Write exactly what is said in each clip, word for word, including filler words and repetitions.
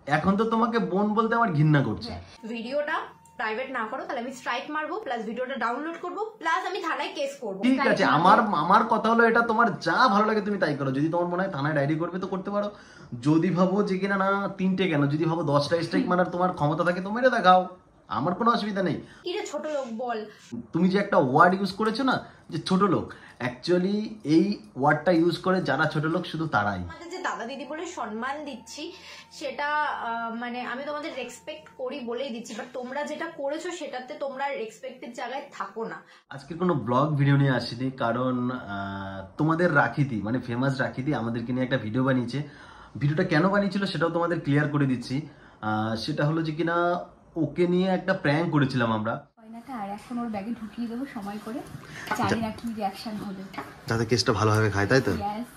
এখন তো তোমাকে বোন বলতে আমার ঘৃণা করছে। ভিডিওটা প্রাইভেট না করো তাহলে আমি স্ট্রাইক মারবো, প্লাস ভিডিওটা ডাউনলোড করবো, প্লাস আমি থানায় কেস করবো। ঠিক আছে, আমার আমার কথা হলো এটা তোমার যা ভালো লাগে তুমি তাই করো। যদি তোমার মনে হয় থানায় ডায়েরি করবে তো করতে পারো। যদি ভাবো যে কিনা না তিনটে কেন, যদি ভাবো দশটা স্ট্রাইক মারার তোমার ক্ষমতা থাকে তো মেরে দেখাও, আমার কোনো অসুবিধা নেই। কি রে ছোট লোক বল, তুমি যে একটা ওয়ার্ড ইউজ করেছো না যে ছোট লোক, অ্যাকচুয়ালি এই ওয়ার্ডটা ইউজ করে যারা ছোট লোক শুধু তারাই। আমাদের যে দাদা দিদি বলে সম্মান দিচ্ছি সেটা মানে আমি তোমাদের রেসপেক্ট করি বলেই দিচ্ছি, বাট তোমরা যেটা করেছো সেটাতে তোমরা রেসপেক্টের জায়গায় থাকো না। আজকে কোনো ব্লগ ভিডিও নিয়ে আসিনি, কারণ তোমাদের রাখিদি মানে ফেমাস রাখিদি আমাদেরকে নিয়ে একটা ভিডিও বানিয়েছে। ভিডিওটা কেন বানিয়েছিল সেটাও তোমাদের ক্লিয়ার করে দিচ্ছি। সেটা হলো যে কিনা ওকে নিয়ে একটা প্র্যাঙ্ক করেছিলাম আমরা, আর এখন ওর ব্যাগে ঢুকিয়ে দেবো সময় করে, জানি না কি রিঅ্যাকশন হবে, যাতে কেসটা ভালোভাবে খায়, তাই তো?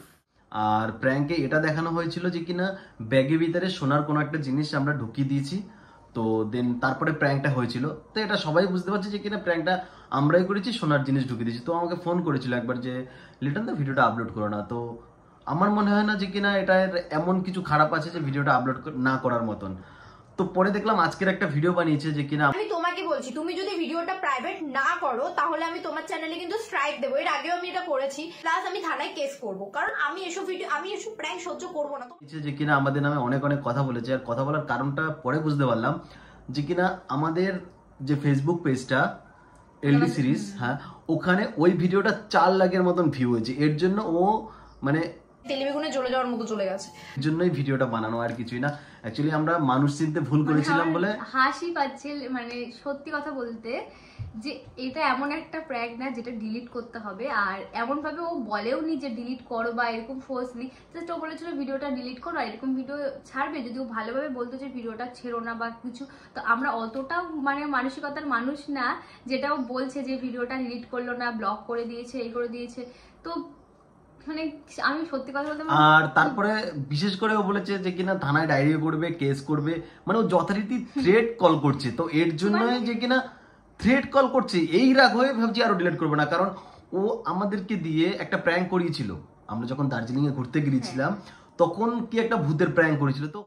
আর প্র্যাঙ্কে এটা দেখানো হয়েছিল যে কিনা ব্যাগের ভিতরে সোনার কোনো একটা জিনিস আমরা ঢুকিয়ে দিয়েছি, তো দেন তারপরে প্র্যাঙ্কটা হয়েছিল। তো এটা সবাই বুঝতে পারছে যে কিনা প্র্যাঙ্কটা আমরাই করেছি, সোনার জিনিস ঢুকিয়ে দিয়েছি। তো আমাকে ফোন করেছিল একবার যে লিটন দা ভিডিওটা আপলোড করো না। তো আমার মনে হয় না যে কিনা এটার এমন কিছু খারাপ আছে যে ভিডিওটা আপলোড না করার মতন। তো পরে দেখলাম আজকের একটা ভিডিও বানিয়েছে যে কিনা আমি তোমাকে বলছি তুমি যদি ভিডিওটা প্রাইভেট না করো তাহলে আমি তোমার চ্যানেলে কিন্তু স্ট্রাইক দেবো। এর আগেও আমি এটা করেছি, প্লাস আমি থানায় কেস করব, কারণ আমি এসব ভিডিও আমি এসব প্র্যাঙ্ক সহ্য করব না। যে কিনা আমাদের নামে অনেক অনেক কথা বলেছে, আর কথা বলার কারণটা পরে বুঝতে পারলাম যে কিনা আমাদের যে ফেসবুক পেজটা এলডি সিরিজ, হ্যাঁ ওখানে ওই ভিডিওটা চার লাখের মতন ভিউ হয়েছে। এর জন্য ও মানে তেলেবেগুনে জ্বলে যাওয়ার মতো চলে গেছে, এর জন্যই ভিডিওটা বানানো, আর কিছুই না। অ্যাকচুয়ালি আমরা মানুষ চিনতে ভুল করেছিলাম বলে হাসি পাচ্ছে। মানে সত্যি কথা বলতে যে এটা এমন একটা প্র্যাঙ্ক না যেটা ডিলিট করতে হবে, আর এমন ভাবে ও বলেও নি যে ডিলিট করো বা এরকম ফোর্সলি, জাস্ট ও বলেছিল ভিডিওটা ডিলিট করো আর এরকম ভিডিও ছাড়বে। যদি ও ভালোভাবে বলতো যে ভিডিওটা ছেড়ো না বা কিছু, তো আমরা অতটা মানে মানসিকতার মানুষ না যেটা ও বলছে যে ভিডিওটা ডিলিট করলো না, ব্লক করে দিয়েছে, এই করে দিয়েছে। তো মানে আমি সত্যি কথা বলতে, আর তারপরে বিশেষ করে ও বলেছে যে কিনা থানায় ডায়েরি করবে, কেস করবে, মানে ও যথারীতি থ্রেট কল করছে। তো এর জন্য যে কিনা থ্রেট কল করছে, এই রাগ হয়ে ভাবছি আরো ডিলিট করবে না, কারণ ও আমাদেরকে দিয়ে একটা প্র্যাঙ্ক করিয়েছিল। আমরা যখন দার্জিলিং এ ঘুরতে গিয়েছিলাম তখন কি একটা ভূতের প্র্যাঙ্ক করেছিল। তো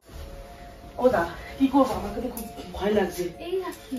ও দা কি করবো, আমাকে তো খুব ভয় লাগছে। এই রাখি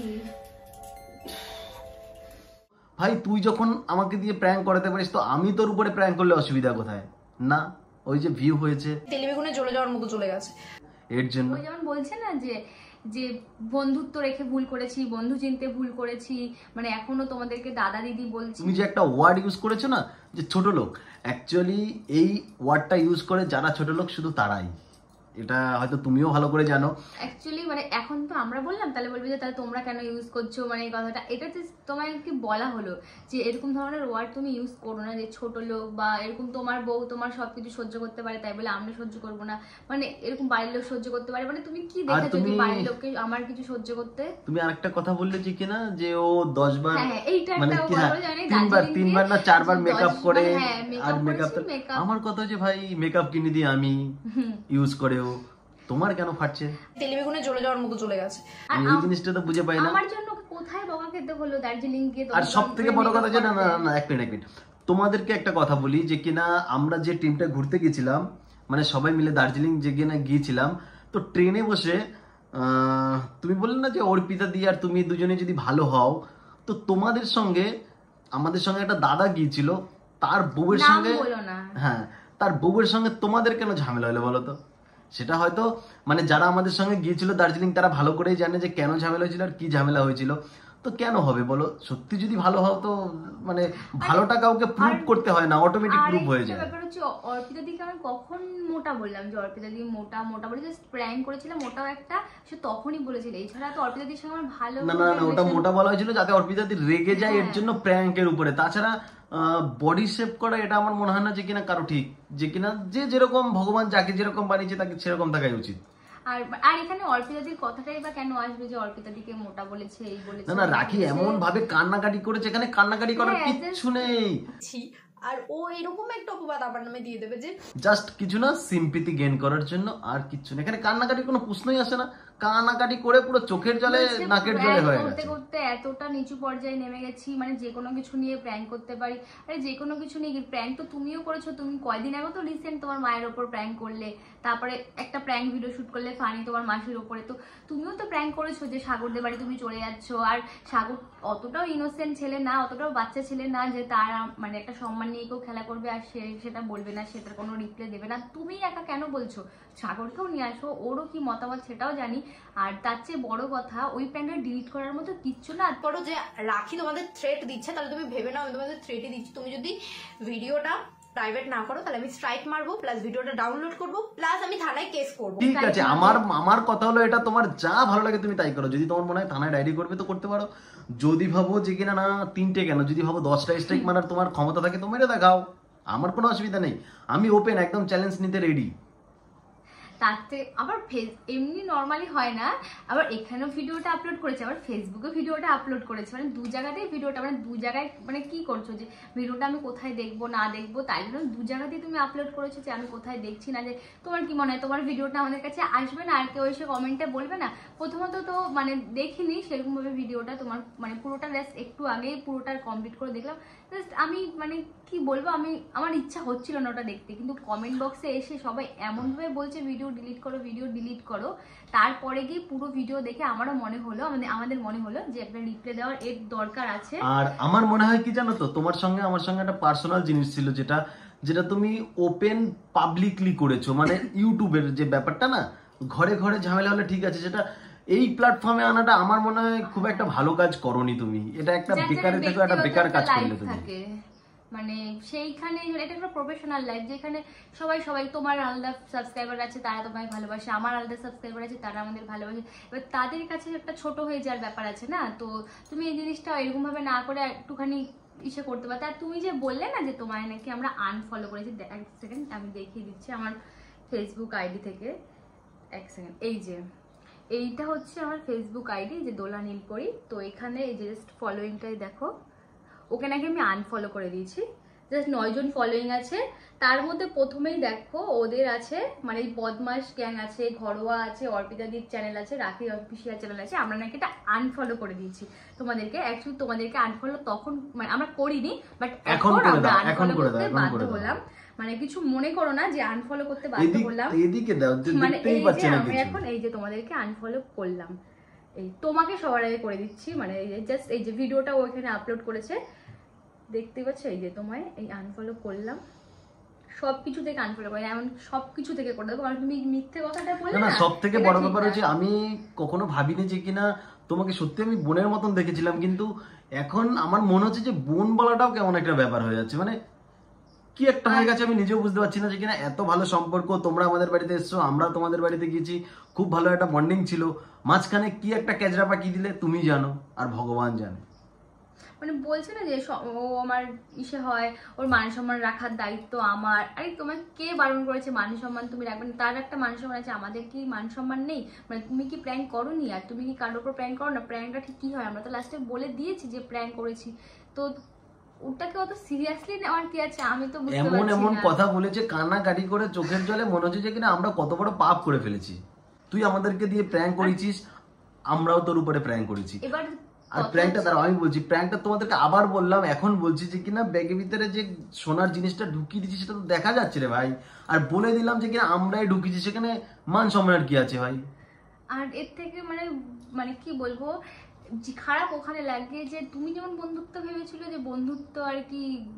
ভাই তুই যখন আমাকে দিয়ে প্র্যাঙ্ক করাতে পারিস তো আমি তোর উপরে প্র্যাঙ্ক করলে অসুবিধা কোথায়? না, ওই যে ভিউ হয়েছে তেলেবেগুনে জ্বলে যাওয়ার মতো চলে গেছে, এর জন্য। ওই যেমন বলছে না যে যে বন্ধুত্ব রেখে ভুল করেছি, বন্ধু চিনতে ভুল করেছি, মানে এখনো তোমাদেরকে দাদা দিদি বলছি। তুমি যে একটা ওয়ার্ড ইউজ করেছো না যে ছোট লোক, অ্যাকচুয়ালি এই ওয়ার্ডটা ইউজ করে যারা ছোট লোক শুধু তারাই। এটা হয়তো তুমিও ভালো করে জানো। অ্যাকচুয়ালি মানে এখন তো আমরা বললাম, তাহলে বলবি যে তাহলে তোমরা কেন ইউজ করছো, মানে এই কথাটা এটা তোমাকে বলা হলো যে এরকম ধরনের ওয়ার্ড তুমি ইউজ করো না, যে ছোট লোক বা এরকম তোমার বউ তোমার সবকিছু সহ্য করতে পারে তাই বলে আমরা সহ্য করবো না, মানে এরকম বাড়ির লোক সহ্য করতে পারে, মানে তুমি কি দেখেছো যে বাড়ির লোককে আমার কিছু সহ্য করতে? তুমি আরেকটা কথা বললে যে কিনা যে ও দশ বার মানে তিনবার তিনবার না চারবার মেকআপ করে, আর মেকআপ, আমার কথা যে ভাই মেকআপ কিনে দিয়ে আমি ইউজ করেও তোমার কেন ফাটছে? তেলেবেগুনে জ্বলে যাওয়ার মতো চলে গেছে, আমি এই জিনিসটা তো বুঝে পাই না। আমার জন্য কোথায় বকা খেতে হলো দার্জিলিং গিয়ে। আর সবথেকে বড় কথা যে না না না এক মিনিট এক মিনিট তোমাদেরকে একটা কথা বলি যে কিনা আমরা যে টিমটা ঘুরতে গেছিলাম, মানে সবাই মিলে দার্জিলিং যে কিনা গিয়েছিলাম, তো ট্রেনে বসে তুমি বললে না যে অর্পিতা দি আর তুমি দুজনে যদি ভালো হও, তো তোমাদের সঙ্গে আমাদের সঙ্গে একটা দাদা গিয়েছিল, তার বউয়ের সঙ্গে, হ্যাঁ তার বউয়ের সঙ্গে তোমাদের কেন ঝামেলা হলো বলো তো? সেটা হয়তো মানে যারা আমাদের সঙ্গে গিয়েছিল দার্জিলিং তারা ভালো করেই জানে যে কেন ঝামেলা হয়েছিল আর কি ঝামেলা হয়েছিল। তো কেন হবে বলো? সত্যি যদি ভালো হও তো মানে ভালোটা কাউকে প্রুভ করতে হয় না, অটোমেটিক প্রুভ হয়ে যায়। ব্যাপার হচ্ছে অর্পিতা দিকে আমি কখন মোটা বললাম যে অর্পিতা দি মোটা মোটা বলে জাস্ট প্র্যাঙ্ক করেছিলাম, মোটাও একটা সে তখনই বলেছিল, এছাড়া তো অর্পিতা দির সঙ্গে আমার ভালো না না না ওটা মোটা বলা হয়েছিল যাতে অর্পিতা দি রেগে যায় এর জন্য প্র্যাঙ্কের উপরে। তাছাড়া বডি শেপ করা এটা আমার মনে হয় না যে কিনা কারো ঠিক, যে কিনা যে যেরকম ভগবান যাকে যেরকম বানিয়েছে তাকে সেরকম থাকাই উচিত। আর আর এখানে অর্পিতা দির কথাটাই বা কেন আসবে যে অর্পিতা দিকে মোটা বলেছে এই বলেছে? না না রাখি এমন ভাবে কান্নাকাটি করেছে, এখানে কান্নাকাটি করার কিচ্ছু নেই। আর ও এরকম একটা অপবাদ আমার নামে দিয়ে দেবে যে জাস্ট কিছু না সিম্পিতি গেইন করার জন্য, আর কিছু না। এখানে কান্নাকাটি কোনো প্রশ্নই আসে না, কান্নাকাটি করে পুরো চোখের জলে নাকের জলে হয়ে করতে গেছে। করতে এতটা নিচু পর্যায়ে নেমে গেছি, মানে যে কোনো কিছু নিয়ে প্র্যাঙ্ক করতে পারি। আরে যে কোনো কিছু নিয়ে প্র্যাঙ্ক তো তুমিও করেছো, তুমি কয়দিন আগে তো রিসেন্ট তোমার মায়ের ওপর প্র্যাঙ্ক করলে, তারপরে একটা প্র্যাঙ্ক ভিডিও শুট করলে ফানি তোমার মাসির ওপরে, তো তুমিও তো প্র্যাঙ্ক করেছো যে সাগরদের বাড়ি তুমি চলে যাচ্ছ। আর সাগর অতটাও ইনোসেন্ট ছেলে না, অতটাও বাচ্চা ছেলে না যে তার মানে একটা সম্মান নিয়ে কেউ খেলা করবে আর সে সেটা বলবে না, সেটার কোনো রিপ্লাই দেবে না। তুমি একা কেন বলছো? সাগরকেও নিয়ে আসো, ওরও কি মতামত সেটাও জানি। আর তার চেয়ে বড় কথা, ওই প্যান্টটা ডিলিট করার মতো কিচ্ছু না। করো যে রাখি তোমাদের থ্রেট দিচ্ছে, তাহলে তুমি ভেবে নাও আমি তোমাদের থ্রেটই দিচ্ছি। তুমি যদি ভিডিওটা প্রাইভেট না করো তাহলে আমি স্ট্রাইক মারবো, প্লাস ভিডিওটা ডাউনলোড করবো, প্লাস আমি থানায় কেস করবো। ঠিক আছে, আমার আমার কথা হলো এটা, তোমার যা ভালো লাগে তুমি তাই করো। যদি তোমার মনে হয় থানায় ডায়েরি করবে তো করতে পারো, যদি ভাবো যে কিনা না তিনটে কেন, যদি ভাবো দশটা স্ট্রাইক মারার তোমার ক্ষমতা থাকে তো মেরে দেখাও, আমার কোনো অসুবিধা নেই। আমি ওপেন, একদম চ্যালেঞ্জ নিতে রেডি। তাতে আবার এমনি নর্মালি হয় না, আবার এখানেও ভিডিওটা আপলোড করেছে, আবার ফেসবুকে ভিডিওটা আপলোড করেছে, মানে দু জায়গাতেই ভিডিওটা, মানে দু জায়গায় মানে কি করছো যে ভিডিওটা আমি কোথায় দেখবো না দেখবো, তাই জন্য দু জায়গাতেই তুমি আপলোড করেছো যে আমি কোথায় দেখছি না। যে তোমার কি মনে হয় তোমার ভিডিওটা আমাদের কাছে আসবে না আর কেউ এসে কমেন্টে বলবে না? প্রথমত তো মানে দেখিনি সেরকমভাবে ভিডিওটা, তোমার মানে পুরোটা জাস্ট একটু আগেই পুরোটা কমপ্লিট করে দেখলাম। জাস্ট আমি মানে কি বলবো, আমি আমার ইচ্ছা হচ্ছিল না ওটা দেখতে, কিন্তু কমেন্ট বক্সে এসে সবাই এমনভাবে বলছে ভিডিও ডিলিট করো ভিডিও ডিলিট করো, তারপরে গিয়ে পুরো ভিডিও দেখে আমারও মনে হলো, আমাদের আমাদের মনে হলো যে একটা রিপ্লাই দেওয়ার এর দরকার আছে। আর আমার মনে হয় কি জানো তো, তোমার সঙ্গে আমার সঙ্গে একটা পার্সোনাল জিনিস ছিল, যেটা যেটা তুমি ওপেন পাবলিকলি করেছো, মানে ইউটিউবের যে ব্যাপারটা না, ঘরে ঘরে ঝামেলা হলে ঠিক আছে, সেটা এই প্ল্যাটফর্মে আনাটা আমার মনে হয় খুব একটা ভালো কাজ করনি তুমি। এটা একটা বেকারের থেকে একটা বেকার কাজ করলে তুমি। মানে সেইখানে এটা একটা প্রফেশনাল লাইফ, যেখানে সবাই সবাই তোমার আলাদা সাবস্ক্রাইবার আছে তারা তোমায় ভালোবাসে, আমার আলাদা সাবস্ক্রাইবার আছে তারা আমাদের ভালোবাসে, এবার তাদের কাছে একটা ছোট হয়ে যাওয়ার ব্যাপার আছে না। তো তুমি এই জিনিসটা এরকম ভাবে না করে একটুখানি ইসে করতে পারতে। আর তুমি যে বললে না যে তোমায় নাকি আমরা আনফলো করেছি, এক সেকেন্ড আমি দেখিয়ে দিচ্ছি আমার ফেসবুক আইডি থেকে, এক সেকেন্ড, এই যে এইটা হচ্ছে আমার ফেসবুক আইডি, যে দোলা নীলপরি। তো এখানে এই যে জাস্ট ফলোয়িংটাই দেখো, ওকে নাকি আমি আনফলো করে দিয়েছি। জাস্ট নয়জন ফলোয়িং আছে, তার মধ্যে প্রথমেই দেখো ওদের আছে মানে বদমাস গ্যাং আছে, ঘরোয়া আছে, অর্পিতাদির চ্যানেল আছে, রাখি অফিসিয়াল চ্যানেল আছে। আমরা নাকি এটা আনফলো করে দিয়েছি তোমাদেরকে। অ্যাকচুয়ালি তোমাদেরকে আনফলো তখন মানে আমরা করিনি, বাট এখন আমরা আনফলো করতে বাধ্য হলাম। মানে কিছু মনে করো না যে আনফলো করতে বাধ্য হলাম, এদিকে দাও, মানে দেখতেই এই পাচ্ছি যে না আমরা কিছু। এখন এই যে তোমাদেরকে আনফলো করলাম, এই তোমাকে সবার আগে করে দিচ্ছি, মানে এই যে জাস্ট এই যে ভিডিওটা ও এখানে আপলোড করেছে দেখতে পাচ্ছ, এই যে তোমায় এই আনফলো করলাম, সবকিছু থেকে আনফলো করে, এমন সবকিছু থেকে করে দেবো। আর তুমি মিথ্যে কথাটা বললে না, না, সব থেকে বড় ব্যাপার হচ্ছে আমি কখনো ভাবিনি যে কিনা তোমাকে সত্যি আমি বোনের মতন দেখেছিলাম, কিন্তু এখন আমার মনে হচ্ছে যে বোন বলাটাও কেমন একটা ব্যাপার হয়ে যাচ্ছে, মানে কি একটা হয়ে গেছে আমি নিজেও বুঝতে পারছি না। যে কিনা এত ভালো সম্পর্ক, তোমরা আমাদের বাড়িতে এসছো, আমরা তোমাদের বাড়িতে গিয়েছি, খুব ভালো একটা বন্ডিং ছিল, মাঝখানে কি একটা ক্যাচরা পাকি দিলে তুমি জানো আর ভগবান জানে। মানে বলছে না যে ও আমার ইসে হয়, ওর মান সম্মান রাখার দায়িত্ব আমার। আরে তোমার কে বারণ করেছে মান সম্মান তুমি রাখবে না? তার একটা মান সম্মান আছে, আমাদের কি মান সম্মান নেই? মানে তুমি কি প্র্যাঙ্ক করোনি আর তুমি কি কারোর উপর প্র্যাঙ্ক করো না? প্র্যাঙ্কটা ঠিক কি হয় আমরা তো লাস্টে বলে দিয়েছি যে প্র্যাঙ্ক করেছি, তো ওটাকে অত সিরিয়াসলি নেওয়ার কি আছে? আমি তো বুঝতে পারছি এমন না। এমন কথা বলেছে কান্নাকাটি করে চোখের জলে, মনে হচ্ছে যে কিনা আমরা কত বড় পাপ করে ফেলেছি। তুই আমাদেরকে দিয়ে প্র্যাঙ্ক করেছিস, আমরাও তোর উপরে প্র্যাঙ্ক করেছি। এবার আর প্র্যাঙ্কটা দাঁড়াও আমি বলছি, প্র্যাঙ্কটা তোমাদেরকে আবার বললাম, এখন বলছি যে কিনা ব্যাগের ভিতরে যে সোনার জিনিসটা ঢুকিয়ে দিচ্ছি সেটা তো দেখা যাচ্ছে রে ভাই, আর বলে দিলাম যে কিনা আমরাই ঢুকিয়েছি, সেখানে মান সম্মানের কি আছে ভাই? আর এর থেকে মানে মানে কি বলবো, খারাপ ওখানে লাগে যে তুমি যেমন বন্ধুত্ব ভেবেছিলে যে বন্ধুত্ব আর কি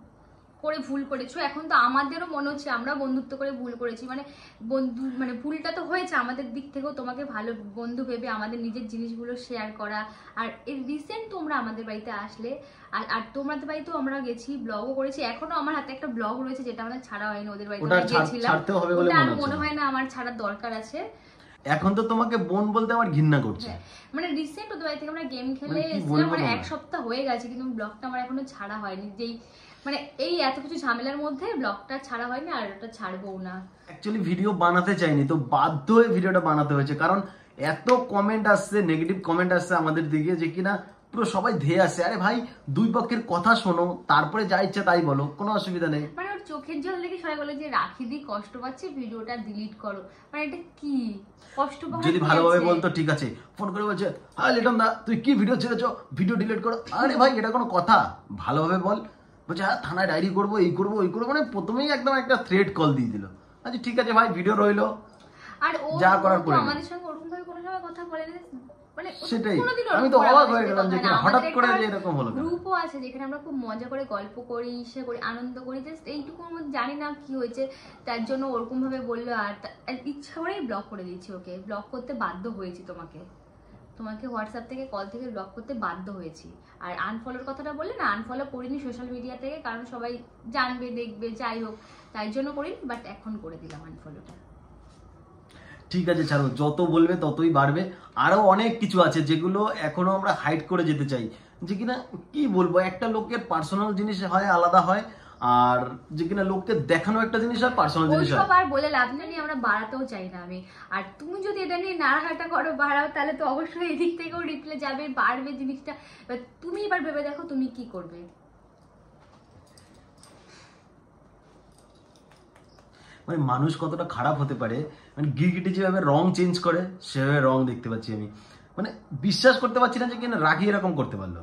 করে ভুল করেছো, এখন তো আমাদেরও মনে হচ্ছে আমরা বন্ধুত্ব করে ভুল করেছি। মানে বন্ধু মানে ভুলটা তো হয়েছে আমাদের দিক থেকেও, তোমাকে ভালো বন্ধু ভেবে আমাদের নিজের জিনিসগুলো শেয়ার করা। আর এই রিসেন্ট তোমরা আমাদের বাড়িতে আসলে, আর আর তোমাদের বাড়িতেও আমরা গেছি, ব্লগও করেছি, এখনো আমার হাতে একটা ব্লগ রয়েছে যেটা আমাদের ছাড়া হয়নি, ওদের বাড়িতে গিয়েছিলাম, ওটা আর মনে হয় না আমার ছাড়ার দরকার আছে। এখন তো তোমাকে বোন বলতে আমার ঘৃণা করছে। মানে রিসেন্ট ওদের বাড়ি থেকে আমরা গেম খেলে এসেছিলাম, মানে এক সপ্তাহ হয়ে গেছে, কিন্তু ব্লগটা আমার এখনো ছাড়া হয়নি। যেই মানে এই এত কিছু ঝামেলার মধ্যে ব্লগটা ছাড়া হয়নি, আর ওটা ছাড়বও না। অ্যাকচুয়ালি ভিডিও বানাতে চাইনি, তো বাধ্য হয়ে ভিডিওটা বানাতে হয়েছে, কারণ এত কমেন্ট আসছে, নেগেটিভ কমেন্ট আসছে আমাদের দিকে যে কিনা পুরো সবাই ধেয়ে আসে। আরে ভাই দুই পক্ষের কথা শোনো, তারপরে যা ইচ্ছা তাই বলো, কোনো অসুবিধা নেই। মানে ওর চোখের জল দেখে সবাই বলে যে রাখি দি কষ্ট পাচ্ছে, ভিডিওটা ডিলিট করো। মানে এটা কি কষ্ট পাওয়া? যদি ভালোভাবে বলতো ঠিক আছে, ফোন করে বলছে হ্যাঁ লিটন দা তুই কি ভিডিও ছেড়েছো, ভিডিও ডিলিট করো। আরে ভাই এটা কোনো কথা? ভালোভাবে বল। বলছে হ্যাঁ থানায় ডায়েরি করবো, এই করবো ওই করবো, মানে প্রথমেই একদম একটা থ্রেট কল দিয়ে দিল। আচ্ছা ঠিক আছে ভাই ভিডিও রইলো, আর ও যা করার করে আমাদের সঙ্গে ওরকম ভাবে কোনো সময় কথা বলে না। মানে সেটাই কোনোদিন আমি তো অবাক হয়ে গেলাম যে হঠাৎ করে যে এরকম হলো। গ্রুপও আছে যেখানে আমরা খুব মজা করে গল্প করি, ইসে করি, আনন্দ করি। জাস্ট এইটুকুর মধ্যে জানি না কি হয়েছে, তার জন্য ওরকম ভাবে বললো। আর ইচ্ছা করেই ব্লক করে দিয়েছি ওকে, ব্লক করতে বাধ্য হয়েছি তোমাকে তোমাকে হোয়াটসঅ্যাপ থেকে কল থেকে ব্লক করতে বাধ্য হয়েছি। আর আনফলোর কথাটা বললে না, আনফলো করিনি সোশ্যাল মিডিয়া থেকে, কারণ সবাই জানবে দেখবে যাই হোক, তাই জন্য করিনি। বাট এখন করে দিলাম আনফলোটা। ঠিক আছে ছাড়ো, যত বলবে ততই বাড়বে। আরো অনেক কিছু আছে যেগুলো এখনো আমরা হাইড করে যেতে চাই, যে কিনা কি বলবো, একটা লোকের পার্সোনাল জিনিস হয় আলাদা হয়, আর যে কিনা লোককে দেখানো একটা জিনিস হয় পার্সোনাল জিনিস হয়। ওইসব আর বলে লাভ নেই, আমরা বাড়াতেও চাই না আমি। আর তুমি যদি এটা নিয়ে নাড়াঘাটা করো বাড়াও, তাহলে তো অবশ্যই এদিক থেকেও রিপ্লে যাবে, বাড়বে জিনিসটা। তুমি এবার ভেবে দেখো তুমি কি করবে। মানে মানুষ কতটা খারাপ হতে পারে, মানে গিরগিটি যেভাবে রং চেঞ্জ করে সেভাবে রং দেখতে পাচ্ছি আমি। মানে বিশ্বাস করতে পারছি না যে কিনা রাখি এরকম করতে পারলো।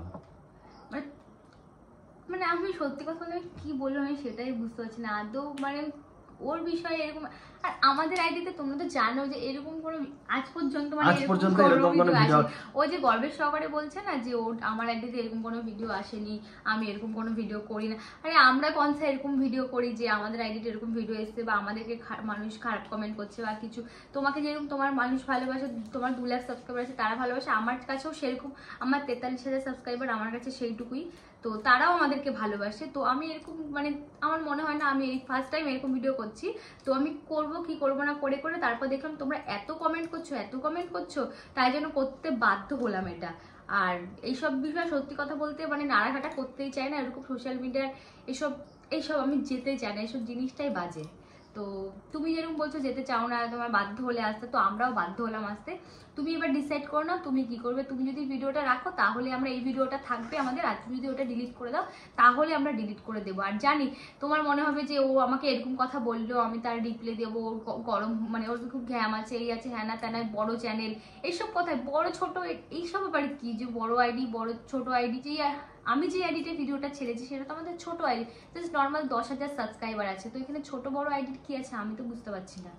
মানে আমি সত্যি কথা বলতে কি বলবো আমি সেটাই বুঝতে পারছি না আদৌ। মানে ওর বিষয়ে এরকম, আর আমাদের আইডিতে তোমরা তো জানো যে এরকম কোনো আজ পর্যন্ত মানে আজ পর্যন্ত এরকম কোনো ভিডিও ও যে গর্বের সহকারে বলছে না যে ও আমার আইডিতে এরকম কোনো ভিডিও আসেনি, আমি এরকম কোনো ভিডিও করি না। আরে আমরা কনসা এরকম ভিডিও করি যে আমাদের আইডিতে এরকম ভিডিও এসছে বা আমাদেরকে মানুষ খারাপ কমেন্ট করছে বা কিছু। তোমাকে যেরকম তোমার মানুষ ভালোবাসে, তোমার দু লাখ সাবস্ক্রাইবার আছে তারা ভালোবাসে, আমার কাছেও সেরকম আমার তেতাল্লিশ হাজার সাবস্ক্রাইবার আমার কাছে সেইটুকুই, তো তারাও আমাদেরকে ভালোবাসে। তো আমি এরকম মানে আমার মনে হয় না আমি এই ফার্স্ট টাইম এরকম ভিডিও করছি, তো আমি করব কি করব না করে করে তারপর দেখলাম তোমরা এত কমেন্ট করছো এত কমেন্ট করছো, তাই জন্য করতে বাধ্য হলাম এটা। আর এইসব বিষয়ে সত্যি কথা বলতে মানে নাড়াঘাটা করতেই চাই না, এরকম সোশ্যাল মিডিয়ার এসব এইসব আমি যেতে চাই না, এইসব জিনিসটাই বাজে। তো তুমি যেরকম বলছো যেতে চাও না, তোমার বাধ্য হলে আসতে, তো আমরাও বাধ্য হলাম আসতে। তুমি এবার ডিসাইড করো না তুমি কি করবে। তুমি যদি ভিডিওটা রাখো তাহলে আমরা এই ভিডিওটা থাকবে আমাদের, আর তুমি যদি ওটা ডিলিট করে দাও তাহলে আমরা ডিলিট করে দেবো। আর জানি তোমার মনে হবে যে ও আমাকে এরকম কথা বললো আমি তার রিপ্লাই দেবো, ওর গরম মানে ওর খুব ঘ্যাম আছে, এই আছে হ্যাঁ না তা নয়, বড় চ্যানেল এইসব কথায়, বড় ছোট এইসব ব্যাপারে কি যে বড় আইডি বড় ছোট আইডি, যে আমি যে আইডিতে ভিডিওটা ছেড়েছি সেটা তো আমাদের ছোট আইডি, জাস্ট নর্মাল দশ হাজার সাবস্ক্রাইবার আছে, তো এখানে ছোট বড় আইডির কি আছে আমি তো বুঝতে পারছি না।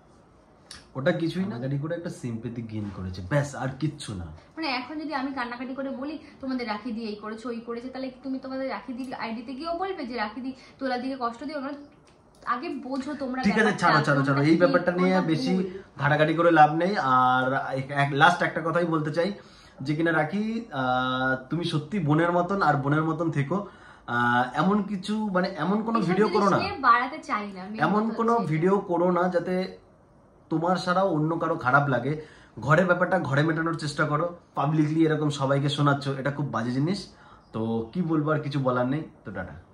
ওটা কিছুই না, গাড়ি করে একটা সিম্পেথি গেইন করেছে ব্যাস, আর কিচ্ছু না। মানে এখন যদি আমি কান্নাকাটি করে বলি তোমাদের রাখি দিয়ে এই করেছো ওই করেছে, তাহলে তুমি তোমাদের রাখি দি আইডিতে গিয়েও বলবে যে রাখি দি তোলার দিকে কষ্ট দিও না। আগে বোঝো তোমরা। ঠিক আছে ছাড়ো ছাড়ো ছাড়ো, এই ব্যাপারটা নিয়ে বেশি ঘাটাঘাটি করে লাভ নেই। আর লাস্ট একটা কথাই বলতে চাই যে কিনা রাখি, তুমি সত্যি বোনের মতন আর বোনের মতন থেকো। এমন কিছু মানে এমন কোনো ভিডিও করো না, বাড়াতে চাই না, এমন কোনো ভিডিও করো না যাতে তোমার ছাড়াও অন্য কারো খারাপ লাগে। ঘরের ব্যাপারটা ঘরে মেটানোর চেষ্টা করো, পাবলিকলি এরকম সবাইকে শোনাচ্ছ, এটা খুব বাজে জিনিস। তো কি বলবো, আর কিছু বলার নেই, তো টাটা।